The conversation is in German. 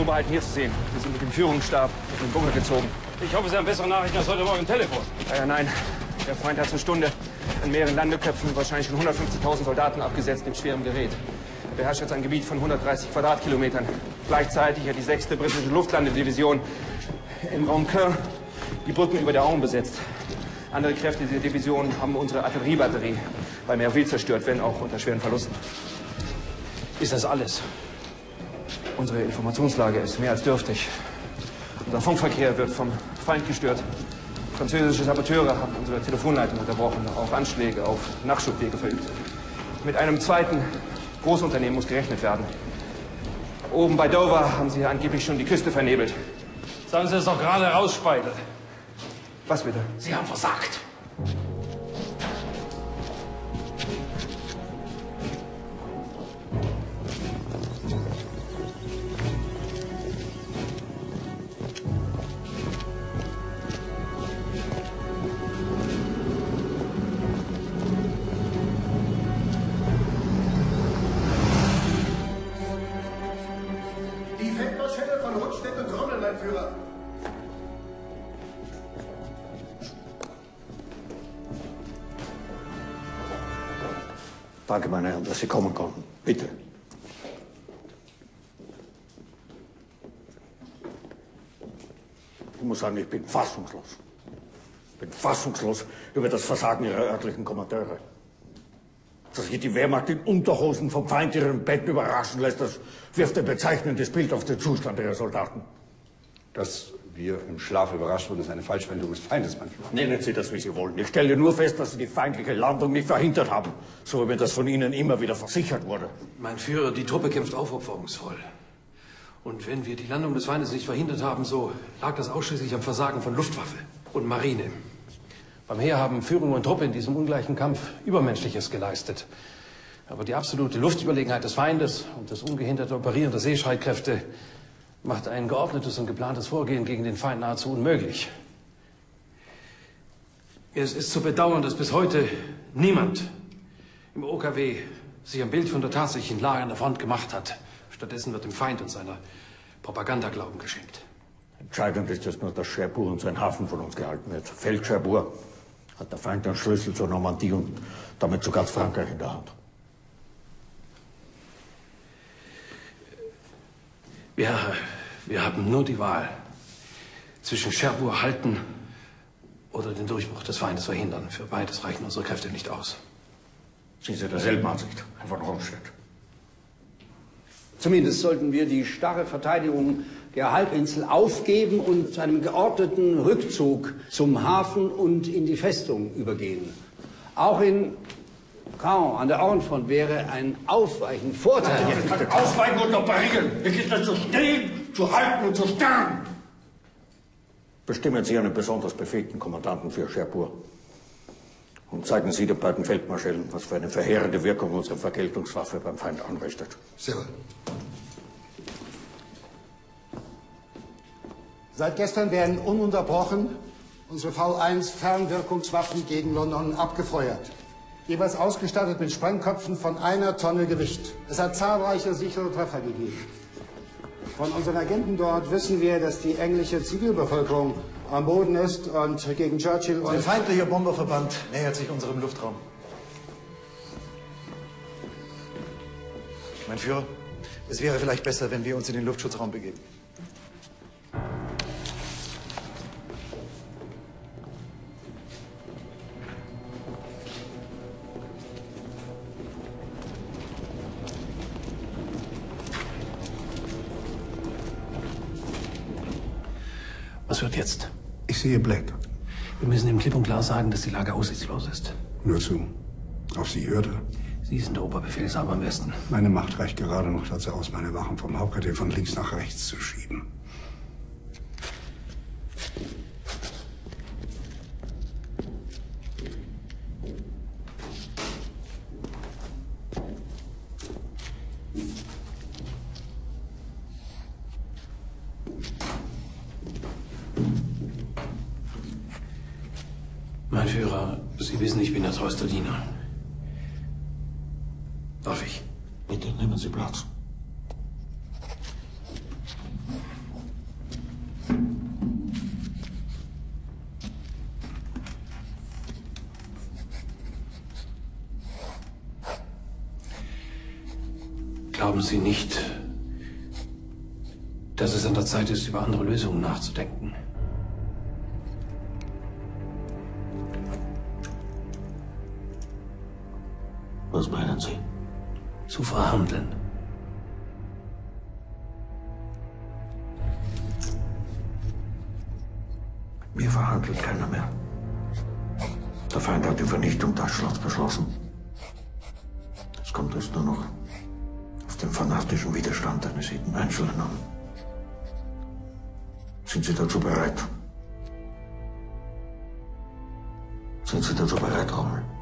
Wohlbehalten hier zu sehen. Wir sind mit dem Führungsstab in den Bunker gezogen. Ich hoffe, Sie haben bessere Nachrichten als heute Morgen im Telefon. Nein. Der Feind hat zur Stunde an mehreren Landeköpfen wahrscheinlich schon 150.000 Soldaten abgesetzt mit schwerem Gerät. Er beherrscht jetzt ein Gebiet von 130 Quadratkilometern. Gleichzeitig hat die 6. britische Luftlandedivision im Raum Caen die Brücken über der Auen besetzt. Andere Kräfte dieser Division haben unsere Artilleriebatterie bei Merville zerstört, wenn auch unter schweren Verlusten. Ist das alles? Unsere Informationslage ist mehr als dürftig. Unser Funkverkehr wird vom Feind gestört. Französische Saboteure haben unsere Telefonleitung unterbrochen, auch Anschläge auf Nachschubwege verübt. Mit einem zweiten Großunternehmen muss gerechnet werden. Oben bei Dover haben sie angeblich schon die Küste vernebelt. Sagen Sie es doch gerade raus, Speidel. Was bitte? Sie haben versagt. Die Feldmarschälle von Rundstedt und Trommel, mein Führer. Danke, meine Herren, dass Sie kommen konnten. Bitte. Ich muss sagen, ich bin fassungslos. Ich bin fassungslos über das Versagen Ihrer örtlichen Kommandeure. Dass sich die Wehrmacht in Unterhosen vom Feind ihren Betten überraschen lässt, das wirft ein bezeichnendes Bild auf den Zustand ihrer Soldaten. Dass wir im Schlaf überrascht wurden, ist eine Falschwendung des Feindes, mein Führer. Nennen Sie das, wie Sie wollen. Ich stelle nur fest, dass Sie die feindliche Landung nicht verhindert haben, so wie mir das von Ihnen immer wieder versichert wurde. Mein Führer, die Truppe kämpft aufopferungsvoll. Und wenn wir die Landung des Feindes nicht verhindert haben, so lag das ausschließlich am Versagen von Luftwaffe und Marine. Beim Heer haben Führung und Truppe in diesem ungleichen Kampf Übermenschliches geleistet. Aber die absolute Luftüberlegenheit des Feindes und das ungehinderte Operieren der Seestreitkräfte macht ein geordnetes und geplantes Vorgehen gegen den Feind nahezu unmöglich. Es ist zu bedauern, dass bis heute niemand im OKW sich ein Bild von der tatsächlichen Lage an der Front gemacht hat. Stattdessen wird dem Feind und seiner Propaganda Glauben geschenkt. Entscheidend ist jetzt nur, dass Cherbourg und sein Hafen von uns gehalten wird. Fällt Cherbourg, hat der Feind den Schlüssel zur Normandie und damit zu ganz Frankreich in der Hand. Wir haben nur die Wahl zwischen Cherbourg halten oder den Durchbruch des Feindes verhindern. Für beides reichen unsere Kräfte nicht aus. Sie sind derselben Ansicht, Herr von Rundstedt. Zumindest sollten wir die starre Verteidigung der Halbinsel aufgeben und zu einem geordneten Rückzug zum Hafen und in die Festung übergehen. Auch in Caen an der Auenfront wäre ein Aufweichen Vorteil. Ausweichen und operieren. Hier geht es zu stehen, zu halten und zu sterben. Bestimmen Sie einen besonders befähigten Kommandanten für Cherbourg. Und zeigen Sie den beiden Feldmarschällen, was für eine verheerende Wirkung unsere Vergeltungswaffe beim Feind anrichtet. Sehr wohl. Seit gestern werden ununterbrochen unsere V1-Fernwirkungswaffen gegen London abgefeuert. Jeweils ausgestattet mit Sprengköpfen von 1 Tonne Gewicht. Es hat zahlreiche sichere Treffer gegeben. Von unseren Agenten dort wissen wir, dass die englische Zivilbevölkerung am Boden ist und gegen Churchill und... Ein feindlicher Bomberverband nähert sich unserem Luftraum. Mein Führer, es wäre vielleicht besser, wenn wir uns in den Luftschutzraum begeben. Was wird jetzt? Ich sehe Black. Wir müssen ihm klipp und klar sagen, dass die Lage aussichtslos ist. Nur zu. Auf Sie hörte. Sie sind der Oberbefehlshaber am Westen. Meine Macht reicht gerade noch dazu aus, meine Wachen vom Hauptquartier von links nach rechts zu schieben. Mein Führer, Sie wissen, ich bin Ihr treuster Diener. Darf ich? Bitte nehmen Sie Platz. Sie nicht, dass es an der Zeit ist, über andere Lösungen nachzudenken? Was meinen Sie? Zu verhandeln. Mir verhandelt keiner mehr. Der Feind hat die Vernichtung Deutschlands beschlossen. Es kommt jetzt nur noch auf den fanatischen Widerstand eines jeden Einzelnen an. Sind Sie dazu bereit? Sind Sie dazu bereit, Rommel?